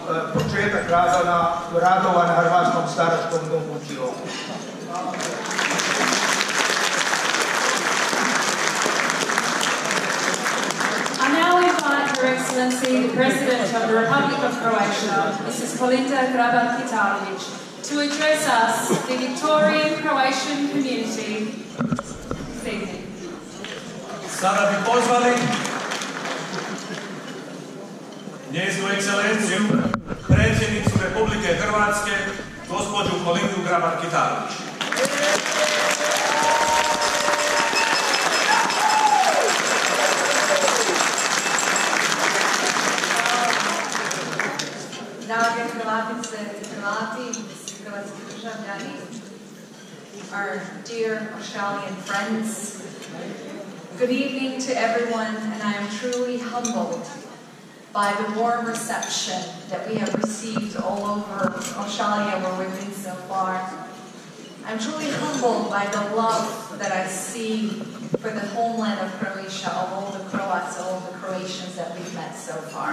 početak radova na Hrvatskom staračkom domu u Čilovu. I now invite Her Excellency, the President of the Republic of Croatia, Mrs. Kolinda Grabar-Kitarović, to address us, the Victorian Croatian community, this evening. Sada bi pozvali njezinu ekscelenciju, predsjednicu Republike Hrvatske, gospođu Kolindu Grabar-Kitarović. Drage Hrvatice i Hrvati, hrvatski državljani, our dear Australian friends, good evening to everyone, and I am truly humbled by the warm reception that we have received all over Australia where we've been so far. I'm truly humbled by the love that I see for the homeland of Croatia, of all the Croats, all the Croatians that we've met so far.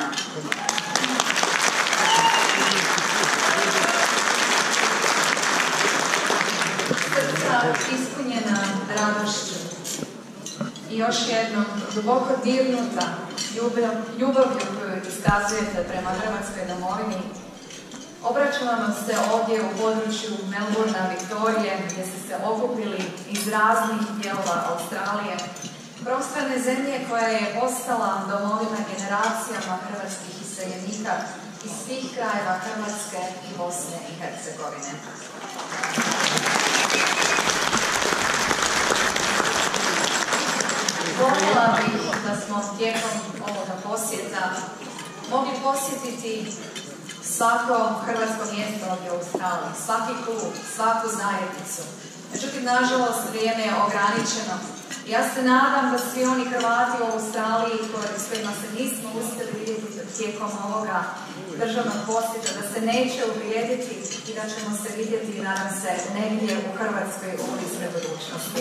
Srca ispunjena radošću i još jednom duboko dirnuta ljubavlju koju iskazujete prema Hrvatskoj domovini, obraćam vam se ovdje u području Melbourna, Viktorije, gdje ste se okupili iz raznih dijelova Australije, prostrane zemlje koja je postala domovina generacijama hrvatskih iseljenika iz svih krajeva Hrvatske i Bosne i Hercegovine. Voljela bih da smo tijekom ovoga posjeta mogli posjetiti svako hrvatsko mjesto ovdje u Australiji, svaki klub, svaku zajednicu. Međutim, nažalost, vrijeme je ograničeno. Ja se nadam da svi oni Hrvati u Australiji s kojima se nismo uspjeli vidjeti tijekom ovoga državnog posjeta, da se neće uvrijediti i da ćemo se vidjeti, nadam se, negdje u Hrvatskoj u bliskoj budućnosti.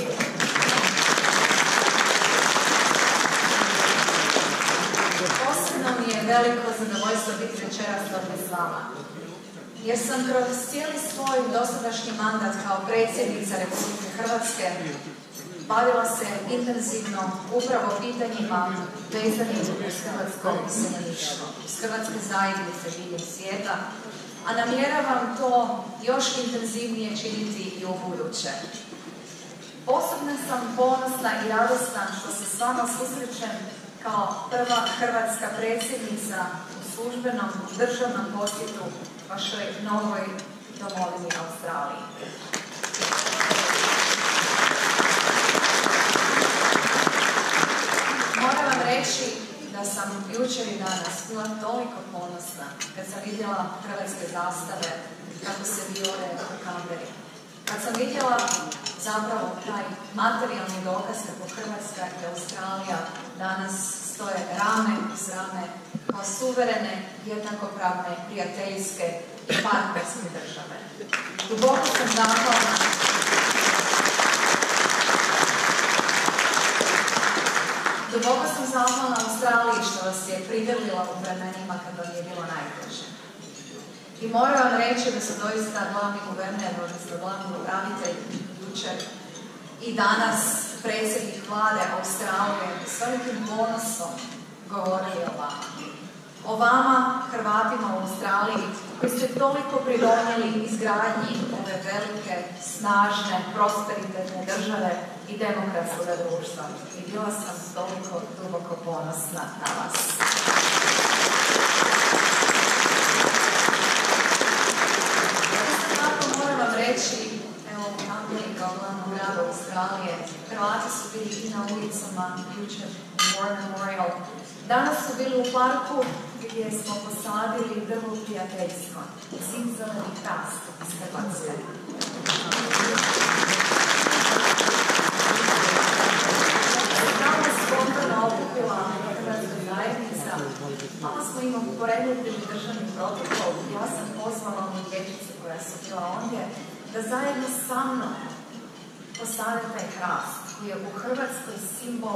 Posebno mi je veliko zadovoljstvo biti večeras ovdje s vama, jer sam kroz cijeli svoj dosadašnji mandat kao predsjednica Republike Hrvatske bavila se intenzivno upravo pitanjima vezanim uz hrvatsko iseljeništvo, uz hrvatske zajednice diljem svijeta, a namjeravam to još intenzivnije činiti i u buduće. Posebno sam ponosna i radosna što se s vama susrećem kao prva hrvatska predsjednica u službenom državnom posjetu vašoj novoj domovini Australiji. Moram vam reći da sam jučer i danas bila toliko ponosna kad sam vidjela hrvatske zastave kako se vijore u Canberri. Kad sam vidjela zapravo taj materijalni dokaz kako Hrvatska i Australija danas stoje rame uz rame kao suverene, jednakopravne, prijateljske i partnerske države. Duboko sam zahvalna Australiji što vas je prigrlila u vremenima kad vam je bilo najteže. I moram vam reći da su doista glavni guverner, odnosno glavni upravitelj jučer i danas predsjednik vlade Australije s velikim ponosom govorili o vama. O vama, Hrvatima u Australiji, koji ste toliko pridonijeli izgradnji ove velike, snažne, prosperitetne države i demokratskog društva. I bila sam toliko duboko ponosna na vas. Isto tako moram vam reći, evo u Canberri kao glavnom gradu Australije, Hrvati su bili i na ulicama jučer u War Memorial. Danas su bili u parku gdje smo posadili drvo prijateljstva, zimzeleni hrast iz Hrvatske. Tamo je spontano okupila hrvatska zajednica, malo smo im uporedili državni protokol. Ja sam pozvala onu dječicu koja su bila ondje da zajedno sa mnom posade taj hrast koji je u Hrvatskoj simbol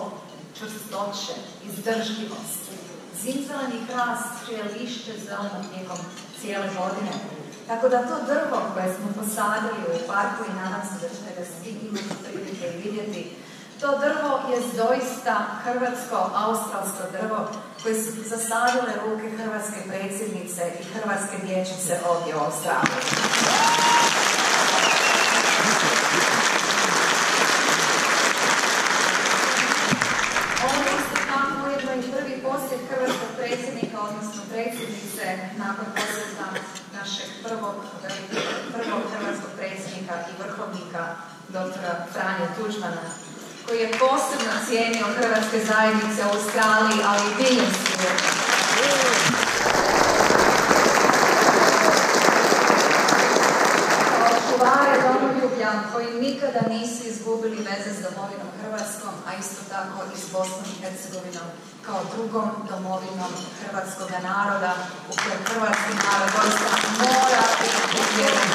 čvrstoće, izdržljivosti. Zimzeleni hrast čije lišće zeleno tijekom cijele godine. Tako da to drvo koje smo posadili u parku i nadam se da ćete ga svi imati prilike i vidjeti, to drvo je doista hrvatsko-australsko drvo koje su zasadile ruke hrvatske predsjednice i hrvatske dječice ovdje u Australiji. Ovo je isto tako ujedno i prvi posjet hrvatskog predsjednika, odnosno predsjednice, nakon posjeta našeg prvog hrvatskog predsjednika i vrhovnika, doktora Franje Tuđmana, koji je posebno cijenio hrvatske zajednice u Australiji, ali i diljem svijeta. Kao čuvare domoljublja koji nikada nisu izgubili veze s domovinom Hrvatskom, a isto tako i s Bosnom i Hercegovinom, kao drugom domovinom hrvatskog naroda, u kojem hrvatski narod doista mora biti uvjeren.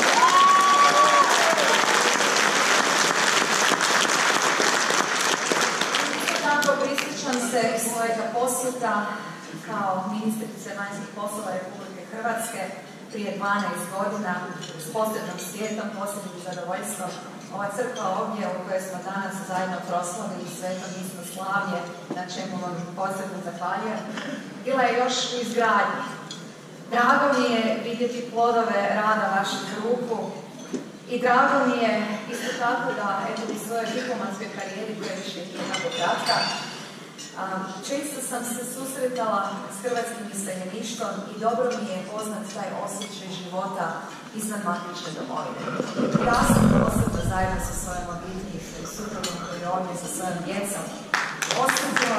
Prisjećam se svojega posjeta kao ministrice vanjskih poslova Republike Hrvatske prije 12 godina s posebnom svijetom, posebnim zadovoljstvom. Ova crkva ovdje u kojoj smo danas zajedno proslavili sveto misno slavlje, na čemu vam posebno zahvaljujem, bila je još u izgradnji. Drago mi je vidjeti plodove rada vaših ruku i drago mi je isto tako da u svojoj diplomatskoj karijeri koja više nije tako kratka, često sam se susretala s hrvatskim iseljeništvom i dobro mi je poznat taj osjećaj života izvan matične domovine. Ja sam posebno zajedno sa svojom obitelji i suprugom koji je ovdje sa svojom djecom osjetila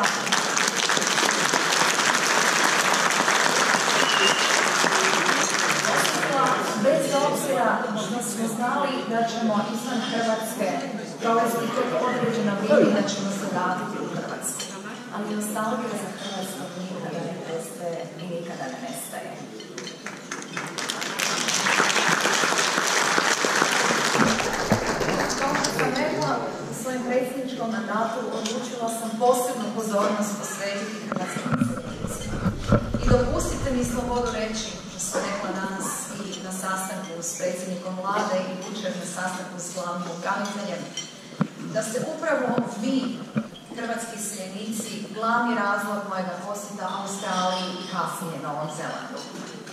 bez obzira što smo znali da ćemo izvan Hrvatske provesti tek određeno vrijeme i da ćemo se vratiti u Hrvatsku. Ali nostalgija za Hrvatskom nikada ne prestaje i nikada ne nestaje. Kao što sam rekla, u svojem predsjedničkom mandatu odlučila sam posebnu pozornost posvetiti hrvatskim iseljenicima. I dopustite mi slobodu reći, što sam rekla danas i na sastanku s predsjednikom vlade i jučer na sastanku s glavnim upraviteljem, da ste upravo vi, hrvatski iseljenici, glavni razlog mojega posjeta Australiji i kasnije Novom Zelandu.